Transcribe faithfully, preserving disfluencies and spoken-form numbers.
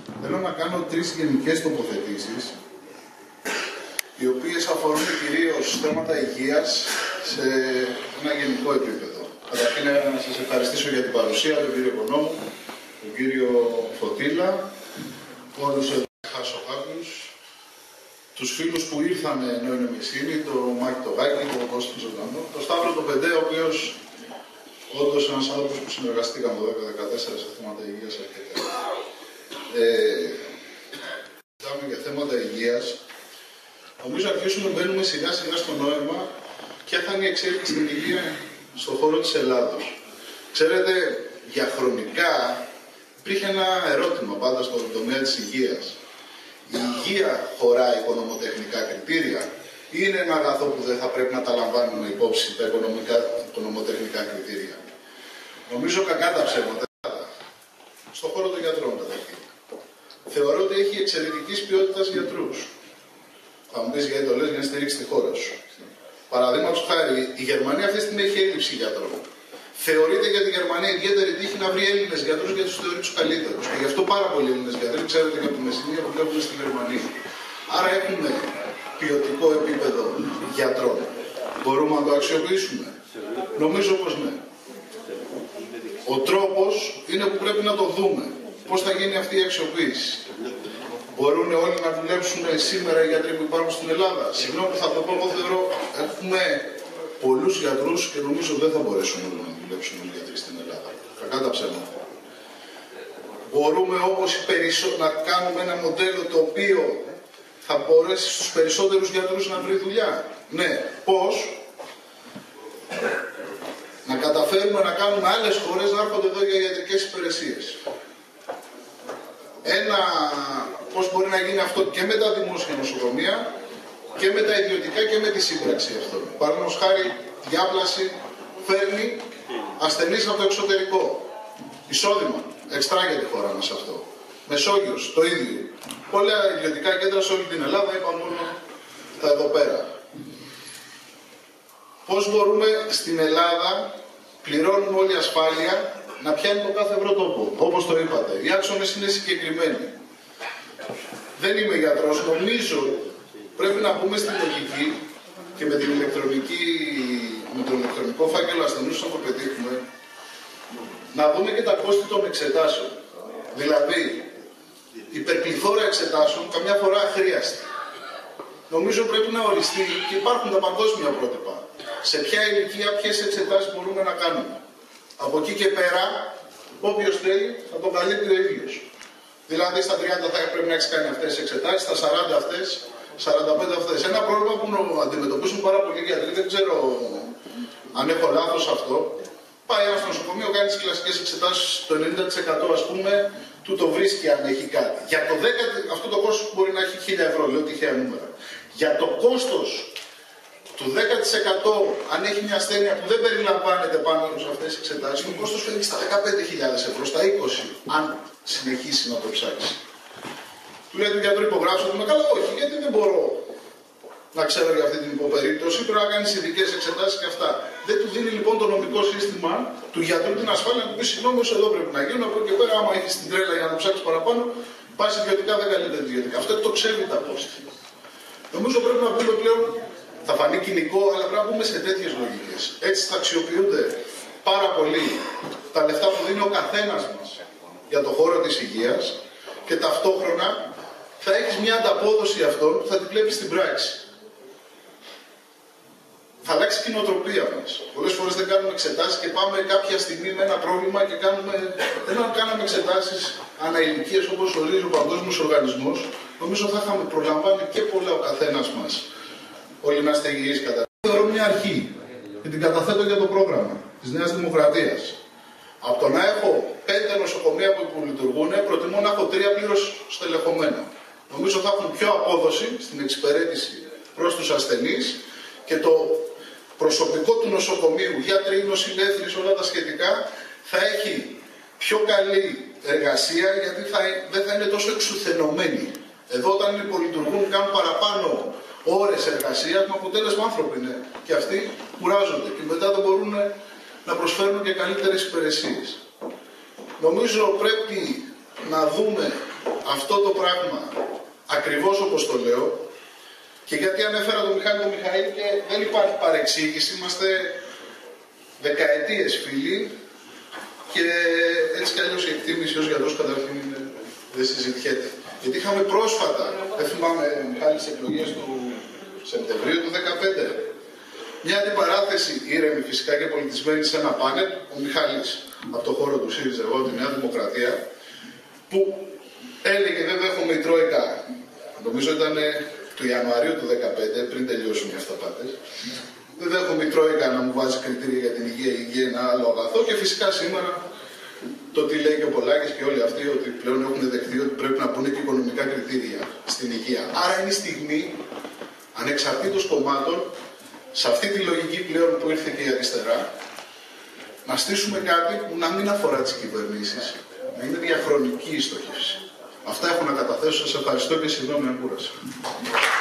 Θέλω να κάνω τρεις γενικές τοποθετήσεις, οι οποίες αφορούν κυρίως θέματα υγείας σε ένα γενικό επίπεδο. Καταρχήν να σας ευχαριστήσω για την παρουσία, τον κύριο Οικονόμου, τον κύριο Φωτήλα, όλους εδώ χάσω κάποιους, τους φίλους που ήρθαν ενώ είναι μεσήνη, τον Μάκη το Γάκη, τον Κώστα τον Ζωντανό, τον Σταύρο τον Πεντέ, ο οποίος όντως ένας άνθρωπος που συνεργαστήκαμε το δύο χιλιάδες δεκατέσσερα σε θέματα υγείας αρκετά. Ε, Μιλάμε για θέματα υγείας. Νομίζω αρχίσουμε να μπαίνουμε σιγά σιγά στο νόημα ποια θα είναι η εξέλιξη στην υγεία στον χώρο της Ελλάδος. Ξέρετε, διαχρονικά υπήρχε ένα ερώτημα πάντα στον τομέα της υγείας. Η υγεία χωράει οικονομοτεχνικά κριτήρια ή είναι ένα αγαθό που δεν θα πρέπει να τα λαμβάνουμε υπόψη τα οικονομικά, οικονομοτεχνικά κριτήρια? Νομίζω κακά τα ψέματα. Στον χώρο των γιατρών καταρχήν. Θεωρώ ότι έχει εξαιρετικής ποιότητας γιατρούς. Θα μου πεις γιατί το λες, για να στηρίξει τη χώρα σου. Παραδείγματος χάρη, η Γερμανία αυτή τη στιγμή έχει έλλειψη γιατρών. Θεωρείται για τη Γερμανία ιδιαίτερη τύχη να βρει Έλληνες γιατρούς γιατί τους θεωρεί τους καλύτερους. Και γι' αυτό πάρα πολλοί Έλληνες γιατροί, ξέρετε, και από τη Μεσσηνία που βλέπουν στη Γερμανία. Άρα έχουμε ποιοτικό επίπεδο γιατρών. Μπορούμε να το αξιοποιήσουμε? Νομίζω πως ναι. Ο τρόπος είναι που πρέπει να το δούμε. Πώς θα γίνει αυτή η αξιοποίηση? Μπορούν όλοι να δουλέψουν σήμερα οι γιατροί που υπάρχουν στην Ελλάδα? Συγγνώμη που θα το πω, εγώ θεωρώ έχουμε πολλούς γιατρούς και νομίζω δεν θα μπορέσουν όλοι να δουλέψουν οι γιατροί στην Ελλάδα. Κακά τα ψέματα. Μπορούμε όμως να κάνουμε ένα μοντέλο το οποίο θα μπορέσει στους περισσότερους γιατρούς να βρει δουλειά? Ναι. Πώς? Να καταφέρουμε να κάνουμε άλλες χώρες να έρχονται εδώ για ιατρικές υπηρεσίες. Ένα, πώς μπορεί να γίνει αυτό και με τα δημόσια νοσοκομεία και με τα ιδιωτικά και με τη σύμπραξη αυτών. Παραδείγματος χάρη, διάπλαση φέρνει ασθενείς από το εξωτερικό. Εισόδημα, εξτρά για τη χώρα μας αυτό. Μεσόγειος, το ίδιο. Πολλά ιδιωτικά κέντρα σε όλη την Ελλάδα, είπα μόνο τα εδώ πέρα. Πώς μπορούμε στην Ελλάδα, πληρώνουμε όλη ασφάλεια, να πιάνει το κάθε ευρώ τόπο, όπως το είπατε. Οι άξονες είναι συγκεκριμένοι. Δεν είμαι γιατρός, νομίζω πρέπει να πούμε στην λογική και με, την ηλεκτρονική, με τον ηλεκτρονικό φάκελο ασθενούς να το πετύχουμε, να δούμε και τα κόστη των εξετάσεων. Δηλαδή, υπερπληθώρα εξετάσεων καμιά φορά αχρίαστη. Νομίζω πρέπει να οριστεί και υπάρχουν τα παγκόσμια πρότυπα. Σε ποια ηλικία, ποιες εξετάσεις μπορούμε να κάνουμε. Από εκεί και πέρα, όποιος θέλει θα τον καλύπτει ο ίδιος. Δηλαδή στα τριάντα θα πρέπει να έχει κάνει αυτές τις εξετάσεις, στα σαράντα αυτές, σαράντα πέντε αυτές. Ένα πρόβλημα που αντιμετωπίζουν πάρα πολλοί γιατροί, δεν ξέρω αν έχω λάθος αυτό. Πάει ένα στο νοσοκομείο, κάνει τις κλασικές εξετάσεις, το ενενήντα τοις εκατό ας πούμε, του το βρίσκει αν έχει κάτι. Για το δέκα τοις εκατό, αυτό το κόστος μπορεί να έχει χίλια ευρώ, λέω τυχαία νούμερα. Για το κόστος του δέκα τοις εκατό, αν έχει μια ασθένεια που δεν περιλαμβάνεται πάνω σε αυτές τις εξετάσεις, το κόστος φεύγει στα δεκαπέντε χιλιάδες ευρώ, στα είκοσι, αν συνεχίσει να το ψάξει. Του λέει του γιατρού, υπογράψτε το, με καλά, όχι, γιατί δεν μπορώ να ξέρω για αυτή την υποπερίπτωση, πρέπει να κάνει ειδικές εξετάσεις και αυτά. Δεν του δίνει λοιπόν το νομικό σύστημα του γιατρού την ασφάλεια να του πει: συγγνώμη, εδώ πρέπει να γίνουν. Από εκεί και πέρα, άμα έχει την τρέλα για να ψάξει παραπάνω, πα ιδιωτικά, δεν καλύπτεται ιδιωτικά. Αυτό το ξέρει τα κόστη. Νομίζω πρέπει να πούμε πλέον. Θα φανεί κοινικό, αλλά πρέπει να μπούμε σε τέτοιες λογικές. Έτσι θα αξιοποιούνται πάρα πολύ τα λεφτά που δίνει ο καθένας μας για το χώρο της υγείας και ταυτόχρονα θα έχεις μια ανταπόδοση αυτών που θα την βλέπεις στην πράξη. Θα αλλάξει η νοοτροπία μας. Πολλές φορές δεν κάνουμε εξετάσεις και πάμε κάποια στιγμή με ένα πρόβλημα και κάνουμε, δεν αν κάναμε εξετάσεις αναηλικίες όπως ορίζει ο Παγκόσμιος Οργανισμός, νομίζω θα είχαμε προλαμβάνει και πολλά ο καθένας μας. Όλοι να είστε υγιείς κατά. Θεωρώ μια αρχή και την καταθέτω για το πρόγραμμα της Νέας Δημοκρατίας. Από το να έχω πέντε νοσοκομεία που υπολειτουργούν, προτιμώ να έχω τρία πλήρως στελεχωμένα. Νομίζω θα έχουν πιο απόδοση στην εξυπηρέτηση προς τους ασθενείς και το προσωπικό του νοσοκομείου, γιατροί, νοσηλεύθεροι, όλα τα σχετικά, θα έχει πιο καλή εργασία γιατί θα, δεν θα είναι τόσο εξουθενωμένοι. Εδώ όταν υπολειτουργούν κάνουν παραπάνω ώρες εργασίας, με αποτέλεσμα άνθρωποι είναι και αυτοί κουράζονται και μετά δεν μπορούν να προσφέρουν και καλύτερες υπηρεσίες. Νομίζω πρέπει να δούμε αυτό το πράγμα, ακριβώς όπως το λέω, και γιατί ανέφερα τον Μιχάλη τον Μιχαήλ και δεν υπάρχει παρεξήγηση, είμαστε δεκαετίες φίλοι και έτσι κι αλλιώς η εκτίμηση ως γιατρός καταρχήν δεν συζητιέται. Γιατί είχαμε πρόσφατα, δεν θυμάμαι, Μιχάλη, στις εκλογές του Σεπτεμβρίου του δύο χιλιάδες δεκαπέντε, μια αντιπαράθεση ήρεμη φυσικά και πολιτισμένη σε ένα πάνελ, ο Μιχάλης από το χώρο του ΣΥΡΙΖΑ, εγώ τη Νέα Δημοκρατία, που έλεγε δεν δέχομαι η Τρόικα, νομίζω ήταν του Ιανουαρίου του δύο χιλιάδες δεκαπέντε, πριν τελειώσουν οι αυταπάτες, δεν δέχομαι η Τρόικα να μου βάζει κριτήρια για την υγεία, η υγεία είναι ένα άλλο αγαθό και φυσικά σήμερα το τι λέει και ο Πολάκης και όλοι αυτοί ότι πλέον έχουν δεχτεί ότι πρέπει να μπουν και οικονομικά κριτήρια στην υγεία. Άρα είναι η στιγμή, ανεξαρτήτως κομμάτων, σε αυτή τη λογική πλέον που ήρθε και η αριστερά, να στήσουμε κάτι που να μην αφορά τις κυβερνήσεις, να είναι διαχρονική η στόχευση. Αυτά έχω να καταθέσω. Σας ευχαριστώ και συγγνώμη αν κούρασα.